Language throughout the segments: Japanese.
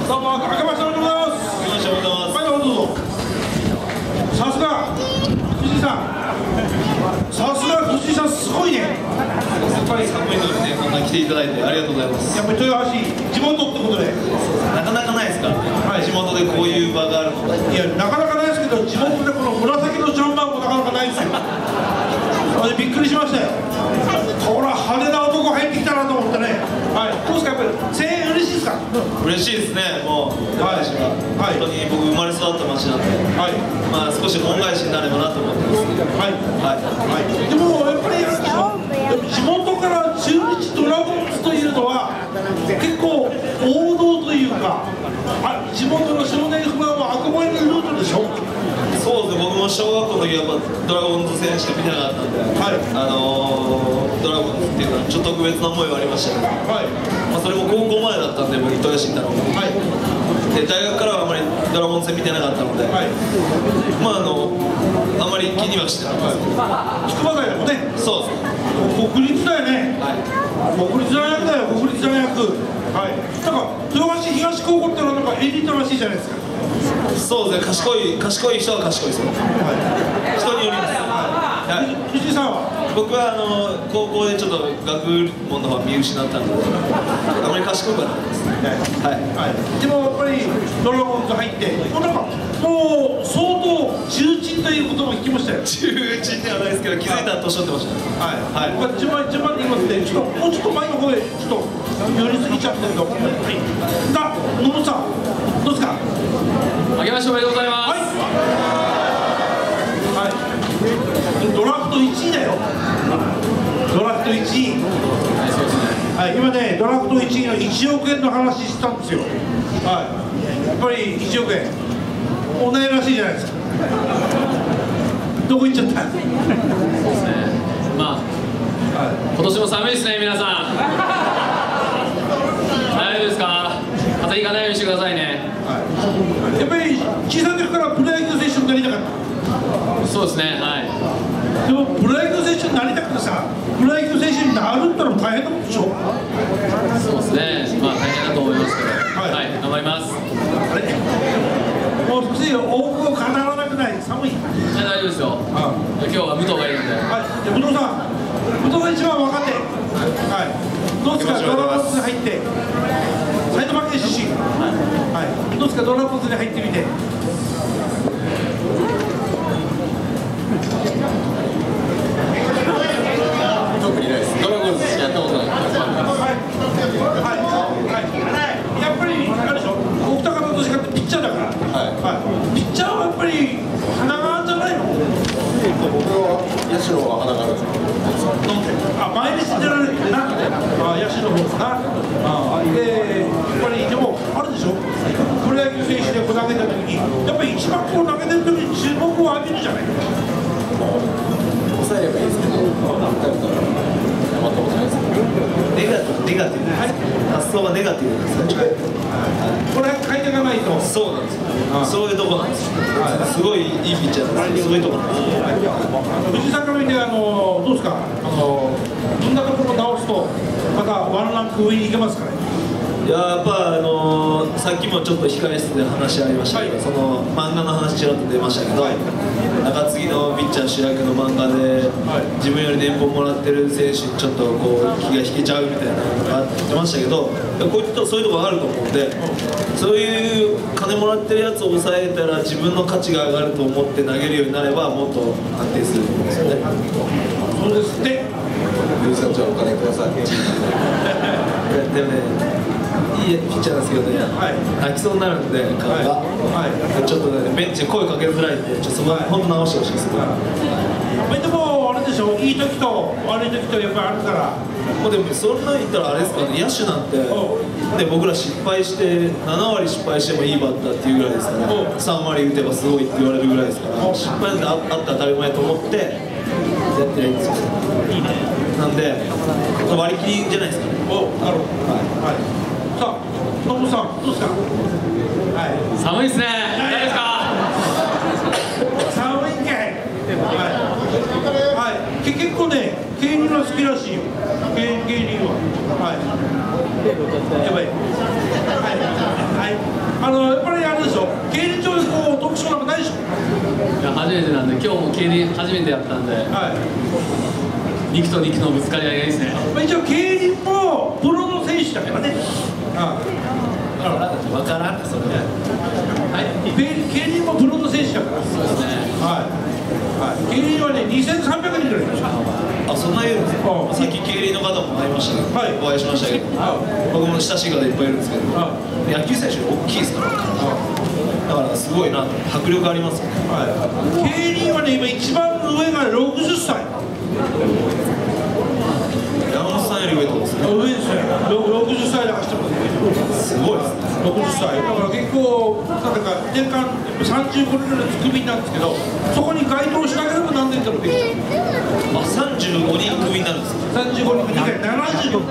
どうも、明けましておめでとうございます。 明けましておめでとうございます。 はい、どうぞ。さすが藤井さん。さすが藤井さん、すごいね。 やっぱり寒いのにね、こんな来ていただいてありがとうございます。 やっぱり豊橋地元ってことで。 なかなかないですからね。はい、地元でこういう場があるのが。 いや、なかなかないですけど、地元でこの紫のジャンバーもなかなかないですよ。私びっくりしましたよ。これは派手な男入ってきたなと思ってね。はい、どうですか、やっぱり声援嬉しいですか。 嬉しいですね。もう私は本当に僕生まれ育った町なんで、 はい、 まあ少し恩返しになればなと思ってます。 はいはいはい。でもやっぱり地元から中日ドラゴンズというのは結構王道というか、地元の少年不安は憧れるルートでしょ。 そうですね。僕も小学校の時はやっぱドラゴンズ戦しか見てなかったんで、はい、ドラゴンズっていうのはちょっと特別な思いはありましたけど、はい、まあそれも高校までだったんで、僕豊橋にいたのが、はい、で大学からはあまりドラゴンズ戦見てなかったので、はい、まああまり気にはしてなかったです。 筑波大でもね。 そうです。 国立だよね。はい、国立大学だよ、国立大学。はい、なんか豊橋東高校ってのはなんかエリートらしいじゃないですか。 そうですね。賢い人は賢いですよ。はい、人によります。はい、 藤井さんは。 僕は高校でちょっと学問の方見失ったので、あまり賢くはないです。はい。はい。 でもやっぱりドラゴンズ入って、なんかもう相当重鎮ということも聞きましたよ。 重鎮ではないですけど、気づいたら年取ってました。はい。はい。 順番に言いますね。ちょっともうちょっと前の方へちょっと寄りすぎちゃってると。はい。さあ、野本さんどうですか。 明けましておめでとうございます。 はい。はい。ドラフト1位だよ。ドラフト1位。 はい、そうですね。 はい、今ね、ドラフト1位の1億円の話したんですよ。はい。やっぱり1億円。おないらしいじゃないですか。どこ行っちゃった。 そうですね。まあ、はい、今年も寒いですね、皆さん。大丈夫ですか。風邪ひかないようにしてくださいね。 はい。やっぱり小さい時からプロ野球選手になりたかった。 そうですね。はい。 でもプロ野球選手になりたくてさ、プロ野球選手になるってのも大変なことでしょ。 そうですね。まあ大変だと思いますけど、はい、はい、頑張ります。 あれ、もう少し多くを語らなくない。寒い。 大丈夫ですよ。今日は武藤がいるんで。はい。 じゃあ武藤さん、武藤が一番分かって。はい。どうですか、ドラゴンズに入って。埼玉県出身。はい。どうですか、ドラゴンズに入ってみて。 特にないです。ドラゴンズしかやったことない。 はい。やっぱりあれでしょ。お二方と違ってピッチャーだから。はい。ピッチャーはやっぱり鼻があるんじゃないの。 僕は野手の方が鼻があるんですよ。 前に出られるな。野手の方かな。で、やっぱりでもあるでしょ。プロ野球選手で投げた時に、やっぱり一番こう投げてる時に注目を浴びるじゃない。 抑えればいいですけど、打たれたらやったことないですけど。 ネガティブ。発想がネガティブですね。 これ変えていかないと。 そうなんですよ。そういうとこなんですよ。すごいいいピッチャーなんですよ。そういうとこなんですよ。 藤井さんから見てどうですか。どんなところを直すとまたワンランク上に行けますかね。 やっぱさっきもちょっと控え室で話ありましたけど、その漫画の話ちらっと出ましたけど、中継ぎのピッチャー主役の漫画で、自分より年俸もらってる選手にちょっとこう気が引けちゃうみたいなのが言ってましたけど、こういうとそういうところあると思うんで、そういう金もらってるやつを抑えたら自分の価値が上がると思って投げるようになればもっと安定すると思うんですよね。 そうですって。 ゆうさんじゃあお金ください。 でもね、いいピッチャーですけどね、泣きそうになるんで、顔が、ちょっとね、ベンチに声かけづらいんで、ちょっとそこは本当直してほしいです。 でもあれでしょ、いい時と悪い時とやっぱりあるから。 もうでもそんなん言ったらあれですかね、野手なんて、で僕ら失敗して7割失敗してもいいバッターっていうぐらいですから、3割打てばすごいって言われるぐらいですから、失敗なんてあって当たり前と思ってやってないんですよ。いいね。なんで割り切りじゃないですかね。 なるほど。はい。さあ、野本さんどうですか。はい。 寒いですね。大丈夫ですか。 寒いんかい。はい。結構ね、芸人は好きらしいよ。芸人は。はい。やばい。はい。はい。 やっぱりあれでしょ、競輪場でこう特徴なんかないでしょ。 いや初めてなんで、今日も競輪初めてやったんで、 はい、 肉と肉のぶつかり合いがいいですね。 まあ、一応競輪もプロの選手だからね。 分からんそれね。はい。 競輪もプロの選手だから。 そうですね。 はい。競輪はね、2300人ぐらいいるでしょ。 あ、そんな言うんですか。さっき競輪の方も会いましたけど、 はい、 お会いしましたけど、僕も親しい方いっぱいいるんですけど、野球選手大きいですから、だからすごいなと、迫力ありますよね。 競輪はね、今一番上が60歳。 山本さんより上ってことですね。 上ですね。60歳で走ってます。 すごいですね。 60歳。だから結構、なんていうか、年間35年ぐらいクビなんですけど、そこに該当しなければ何年かのできちゃう。 あ、35人クビになるんですか。 35人、2回70人。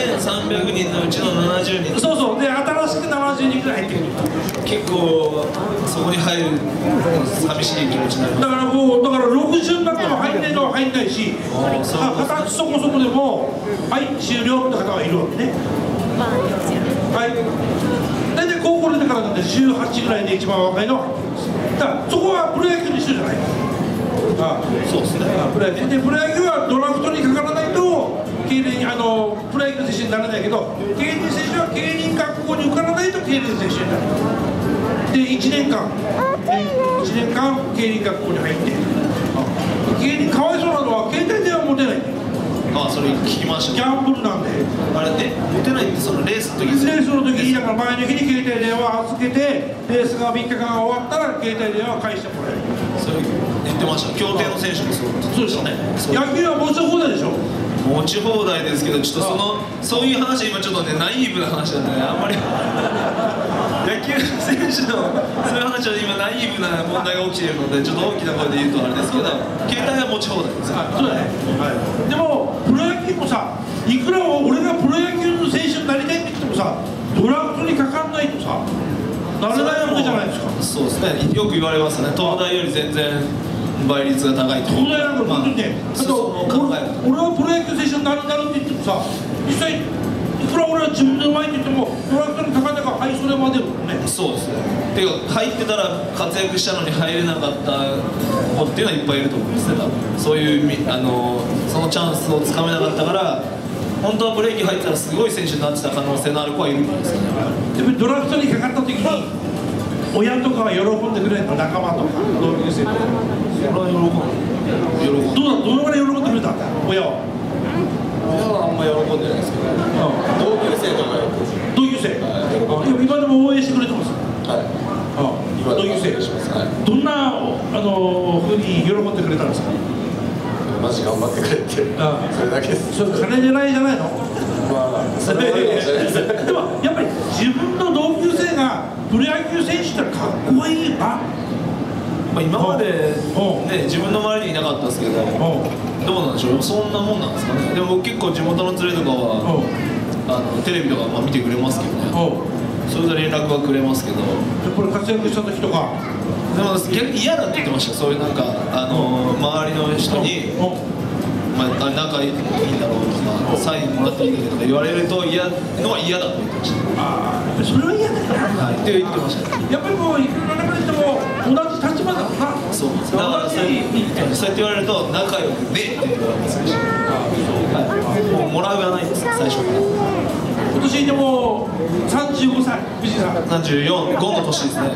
2300人のうちの70人。 そうそう。で、新しく70人ぐらい入ってくる。 結構、そこに入る寂しい気持ちになります。 だからもう、だから60になっても入んないのは入んないし、20歳そこそこでも、はい、終了って方がいるわけね。はい。大体高校出てからなんで18ぐらいで一番若いのは入ってます。だからそこはプロ野球と一緒じゃない。 そうですね。 プロ野球で、プロ野球はドラフトにかからないと競輪プロ野球選手にならないけど、競輪選手は競輪学校に受からないと競輪選手になる。で1年間競輪学校に入って、競輪かわいそうなのは携帯電話持てない。 あ、それ聞きました。 ギャンブルなんで。 あれね、持てないってそのレースの時。 レースの時にだから前の日に携帯電話預けて、レースが3日間終わったら携帯電話を返してもらえる。 それ言ってました。競艇の選手もそうでしたね。 野球は持ち放題でしょ。 持ち放題ですけど、ちょっとそういう話今ちょっとね、ナイーブな話なんでね、あんまり野球選手のそういう話は今ナイーブな問題が起きているので、ちょっと大きな声で言うとあれですけど、携帯は持ち放題です。 そうだね。でもプロ野球もさ、いくら俺がプロ野球の選手になりたいって言ってもさ、ドラフトにかかんないとさ、なれないわけじゃないですか。 そうですね。よく言われますね。東大より全然倍率が高いと。 東大なんか本当にね、俺はプロ野球選手になるって言ってもさ、実際いくら俺は自分でうまいって言ってもドラフトにかかんないから、はい、それまでもね。 そうですね。ていうか入ってたら活躍したのに入れなかった子っていうのはいっぱいいると思うんですね。そういうそのチャンスをつかめなかったから、本当はブレーキ入ったらすごい選手になってた可能性のある子はいるんですよね。 でもドラフトにかかった時に親とかは喜んでくれるの、仲間とか同級生とか。 それは喜んで。 どのぐらい喜んでくれたんだ、親は。 親はあんま喜んでないですけど、同級生とかよく。 同級生。今でも応援してくれてます。 はい。 同級生。どんなふうに喜んでくれたんですか。 マジ頑張ってくれって。それだけです。 それ金狙いじゃないの。 まあそれはでもやっぱり自分の同級生がプロ野球選手ってかっこいいよな。 今まで、ね、自分の周りにいなかったですけど、どうなんでしょう、そんなもんなんですかね。でも僕結構地元の連れとかはテレビとか見てくれますけどね。それで連絡はくれますけど、 これ活躍した時とかでも逆に嫌だって言ってました。そういうなんか周りの人に仲いいんだろうとか、サインもらっていいんだけどとか言われると嫌だと言ってました。 それは嫌だよな。 って言ってました。 やっぱりもういくら仲いい人も同じ立場だもんな。 そうだからそうやって言われると仲良くねって言われますし、もうもらうがないんです最初から。 今年でも35歳、藤井さん。 34、5の年ですね。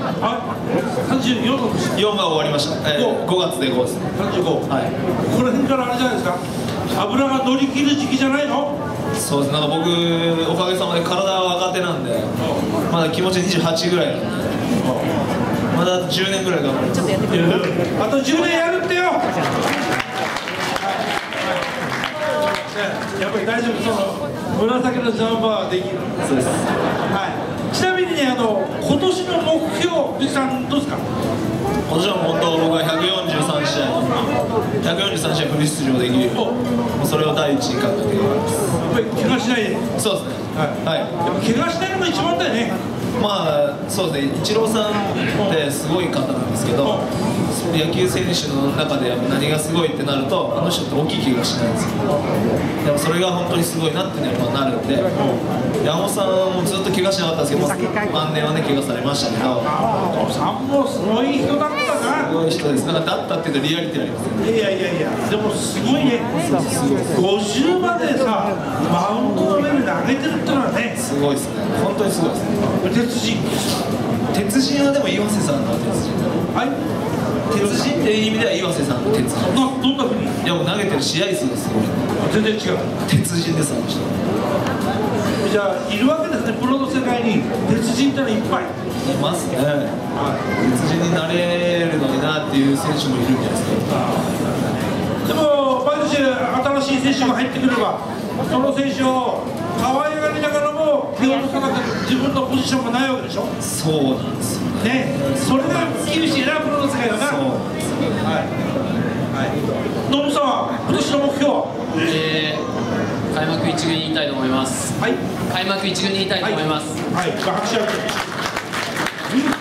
34の年。 4が終わりました。5月で5です。 35。 はい。 この辺からあれじゃないですか。油が乗り切る時期じゃないの。 そうです。なんか僕おかげさまで体は若手なんで、まだ気持ち28ぐらいなんで、まだ10年ぐらい頑張ります。 あと10年やるってよ。やっぱり大丈夫、その紫のジャンバーできる。 そうです。 はい。ちなみにね、今年の目標、藤井さんどうですか。 今年は本当僕は143試合フル出場できる、それを第一に考えています。 やっぱり怪我しないで。 そうですね。はい。 やっぱ怪我しないのが一番だよね。 まあそうですね、イチローさんってすごい方なんですけど、野球選手の中で何がすごいってなると、あの人って大きい怪我しないんですよ。でもそれが本当にすごいなってやっぱなるんで、山本さんもずっと怪我しなかったんですけど、晩年はね怪我されましたけど、 山本さんもすごい人だったな。 すごい人です。なんかだったっていうとリアリティありますよね。 いやいやいや、でもすごいね、50までさ、マウンドの上で投げてるってのはね、 すごいですね、本当にすごいですね。 鉄人。 鉄人はでも岩瀬さんの鉄人。 はい。 鉄人っていう意味では岩瀬さんの鉄人。 どんなふうに？ いやもう投げてる試合数がすごい。 全然違う。 鉄人です、あの人。 じゃあいるわけですね、プロの世界に鉄人ってのはいっぱい。 いますね。鉄人になれるのになっていう選手もいるんじゃないですか。 でも毎年新しい選手が入ってくれば、その選手を可愛がりながらも手を落とさなくて自分のポジションがないわけでしょ。 そうなんですよね、それが厳しいな、プロの世界はな。 そうはいはい。ノブさんは今年の目標は？ 開幕1軍にいたいと思います。 はい。 開幕1軍にいたいと思います。 はい。拍手ある。 ルー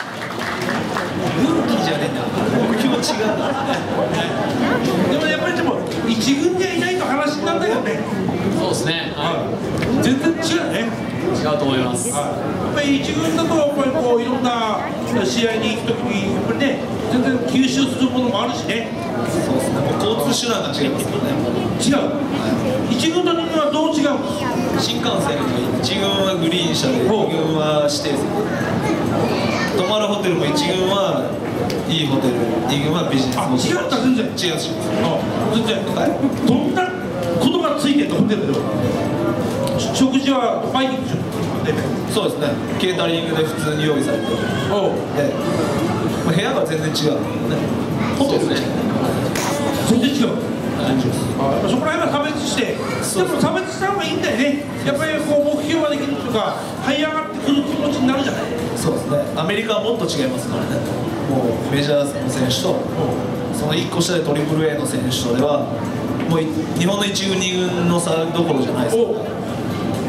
キーじゃねえんだ。目標違うんだ。 でもやっぱり一軍にはいないと話になるんだけどね。 そうですね。 全然違うね。 違うと思います。 やっぱり一軍だとやっぱりこういろんな試合に行くときにやっぱりね、全然吸収するものもあるしね。 そうですね。もう交通手段が違いますからね。 違う。一軍と二軍はどう違う？ 新幹線の1軍はグリーン車で2軍は指定席。泊まるホテルも1軍はいいホテル、2軍はビジネスホテル。 違った全然。 違うします。 全然。どんなことがついてるホテルでは？食事はバイキングでしょ。 そうですね。ケータリングで普通に用意されて、で、まあ、部屋が全然違うね。 そうですね。 全然違う。そこら辺は差別して、でも差別した方がいいんだよね。やっぱりこう目標ができるとか、這い上がってくる気持ちになるじゃない。 そうですね。アメリカはもっと違いますからね。もうメジャーの選手と、その1個下でトリプル A の選手とでは、もう日本の1軍2軍の差どころじゃないですから。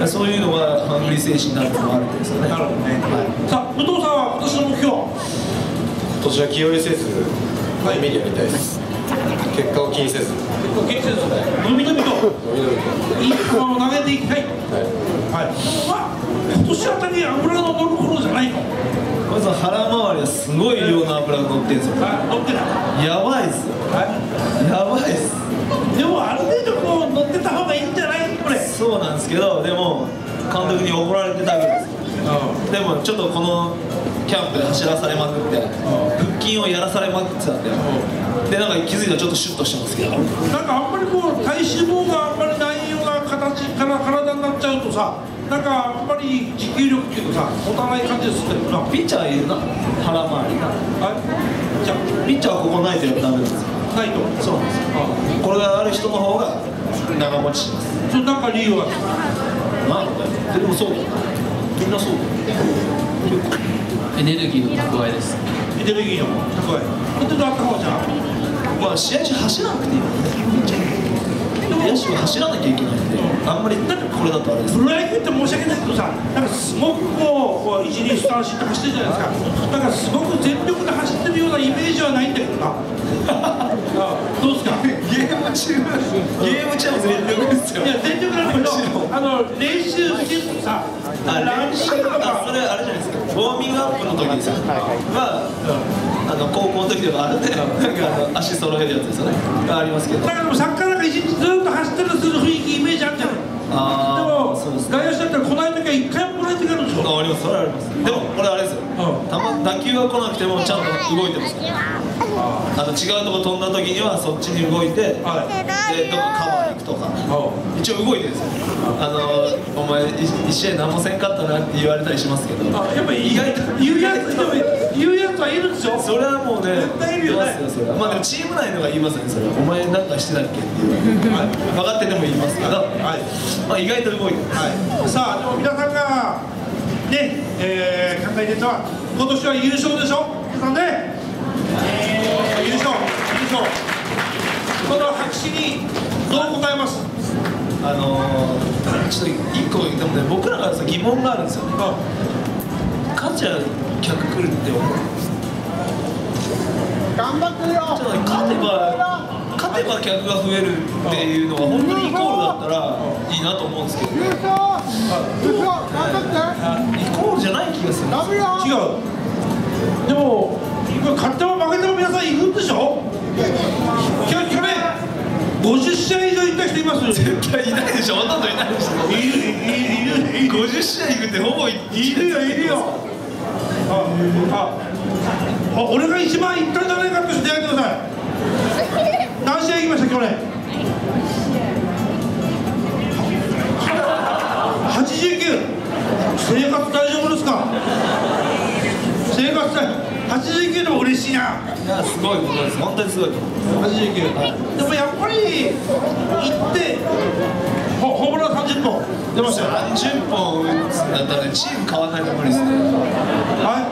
そういうのがハングリー精神になるのもあるんですよね。 なるほどね。さあ、武藤さんは今年の目標。 今年は気負いせずメディアみたいです。結果を気にせずのびのびといい球を投げていきたい。はい。まあ今年あたり油の乗る頃じゃないの。 まず腹回りはすごい量の油が乗ってるんですよ。 乗ってない。 やばいっすよ。やばいっす。 でもある程度こう乗ってた方がいいんじゃないこれ。 そうなんですけど、でも監督に怒られてたわけですよ。でもちょっとこのキャンプで走らされまくって腹筋をやらされまくってたんで、でなんか気づいたらちょっとシュッとしてますけど、 なんかあんまりこう体脂肪があんまりないような形から体になっちゃうとさ、なんかあんまり持久力っていうかさ持たない感じでするんだよな。 ピッチャーいるな、腹回りが。 じゃあピッチャーはここないとやっぱダメなんですよ。 ないと。 そうなんですよ。これがある人の方が長持ちします。 それなんか理由は？ なんだよ。でもそうだ。みんなそうだ。 エネルギーの蓄えです。 エネルギーの蓄え。本当にあった方じゃん。 まあ試合中走らなくていいもんね。野手は走らなきゃいけないんで、あんまりこれだとあれです。 プロ野球って申し訳ないけどさ、なんかすごくこう1、2、3、4って走ってるじゃないですか。なんかすごく全力で走ってるようなイメージはないんだけどな。どうですか？ ゲーム中も全力ですよ。 いや全力なんだけど、練習してるとさ、 練習とかそれあれじゃないですか。ウォーミングアップの時にさ、高校の時でもあるんで、なんか足揃えるやつですよね。がありますけど。 だからサッカーなんか一日ずっと走ってるする雰囲気イメージあるじゃない。でも外野手だったら来ない時は一回も来ない時あるんでしょ。 あります、それはあります。でもこれあれですよ。打球が来なくてもちゃんと動いてますから。違うとこ飛んだ時にはそっちに動いて、でどっかカバー行くとか。一応動いてるんですよ。お前一試合何もせんかったなって言われたりしますけど。 やっぱり意外と言うやつはいるんですよ。 それはもうね、 絶対いるよね。 まあでもチーム内のが言いますね。それはお前なんかしてたっけっていう分かってても言いますけど、まあ意外と動いてます。 さあでも皆さんがね、考えてた今年は優勝でしょ。皆さんね、優勝この白紙にどう答えます？ ちょっと一個でもね、僕らが疑問があるんですよね。 勝ちゃ客来るって思う。 頑張ってるよ。 勝てば客が増えるっていうのが本当にイコールだったらいいなと思うんですけど、 優勝。頑張って。 イコールじゃない気がする。 ダメよ。 違う。でも勝っても負けても皆さん行くんでしょ。去年50試合以上行った人います。 絶対いないでしょ。ほとんどいないでしょ。 いる。 50試合行くってほぼいるよ。俺が一番行ったんじゃないかって人手挙げてください。何試合行きました去年。89。生活大丈夫ですか。生活89でも嬉しいな。 いや、すごいことです。本当にすごい。 89。でもやっぱり行ってホームラン30本出ましたよ。 30本打つんだったらチーム変わらないと無理ですね。 はい。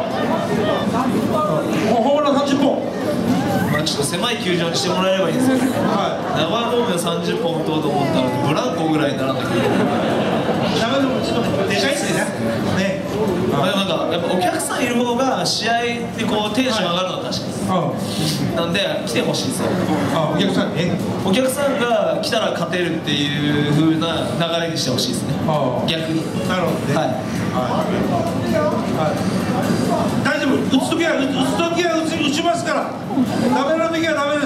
ホームラン30本。 まあちょっと狭い球場にしてもらえればいいんですけど、長野ドームで30本打とうと思ったらブランコぐらいにならなきゃいけない。 長野ドームちょっとでかいですね。 なんかやっぱお客さんいる方が試合でこうテンション上がるのは確かです。なんで来てほしいですよ。 お客さんね。 お客さんが来たら勝てるっていう風な流れにしてほしいですね。逆に。 なるほどね。大丈夫。打つ時は打ちますから。ダメな時はダメです。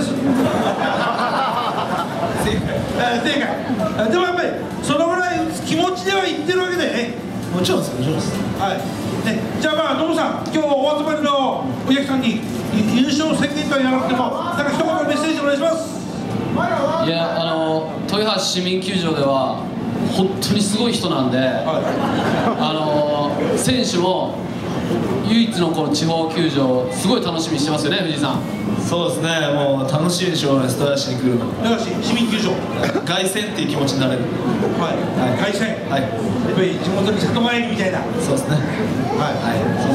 正解。でもやっぱりそのぐらい気持ちでは言ってるわけでね。 もちろんです。もちろんです。 はい。ね、じゃあまあノブさん、今日お集まりのお客さんに優勝宣言とは言わなくても、なんか一言メッセージお願いします。 いや、豊橋市民球場では本当にすごい人なんで、選手も唯一のこの地方球場すごい楽しみにしてますよね、藤井さん。 そうですね。もう楽しいでしょうね。豊橋に来るの。 豊橋市民球場。 凱旋っていう気持ちになれる。 はい。凱旋。 はい。 やっぱり地元に里帰りみたいな。 そうですね。 はい。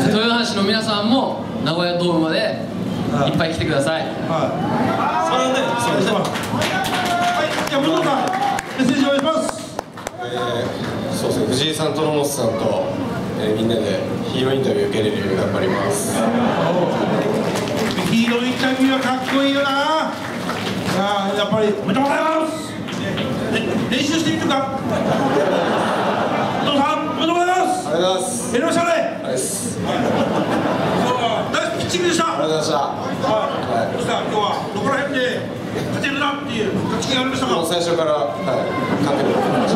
豊橋の皆さんも名古屋ドームまでいっぱい来てください。 はい。それはね、そうですね。はい。じゃあ武藤さん、メッセージお願いします。 そうですね。藤井さんと野本さんと、みんなでヒーローインタビュー受けれるように頑張ります。 ヒーローインタビューはかっこいいよな。やっぱりおめでとうございます。練習してみるか。武藤さん、おめでとうございます。 ありがとうございます。 やりましたね。 ナイス。 ナイスピッチングでした。 ありがとうございました。 はい。そしたら今日はどこら辺で勝てるなっていう勝ち気がありましたか。 もう最初から勝てると思いました。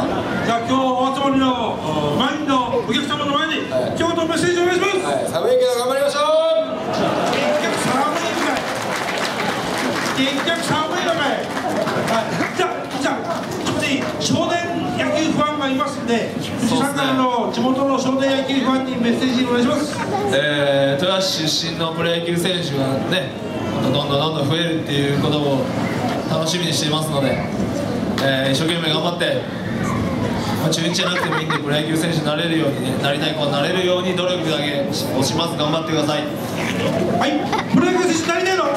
じゃあ今日お集まりの満員のお客様の前に一言メッセージお願いします。 寒いけど頑張りましょう。 結局寒いのかい。じゃあちょっといい少年野球ファンがいますんで、藤井さんからの地元の少年野球ファンにメッセージお願いします。 豊橋出身のプロ野球選手がね、どんどん増えるっていうことを楽しみにしていますので、一生懸命頑張って、中日じゃなくてもいいんでプロ野球選手になれるように、ね、なりたい子になれるように努力だけをします。頑張ってください。 はい、プロ野球選手になりたいの？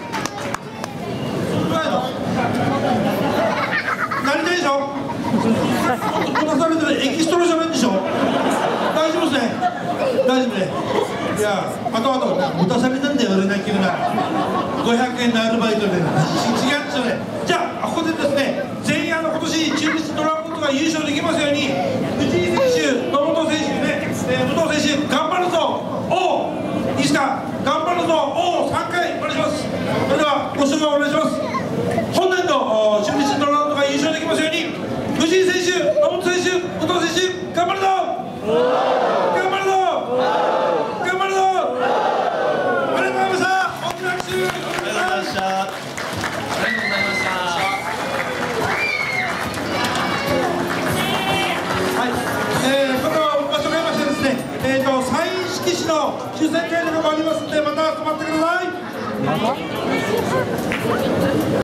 なりたいでしょ？持たされてるエキストラじゃないんでしょ？大丈夫ですね。大丈夫ね。いや、あと持たされたんだよ、俺野球が。500円のアルバイトで。違うんですよね。じゃあ、ここでですね、全員今年中日ドラゴンズが優勝できますように、藤井選手、野本選手ね、武藤選手、頑張るぞ、おう、いいですか、頑張るぞ、おう、3回お願いします。それでは、ご指導お願いします。本年度、中日ドラゴンズが優勝できますように、藤井選手、野本選手、武藤選手、頑張るぞ、頑張るぞ、頑張るぞ。ありがとうございました。大きな拍手。 ありがとうございました。 ありがとうございました。 はい、この場所がいましてですね、サイン色紙の抽選会とかもありますので、また集まってください。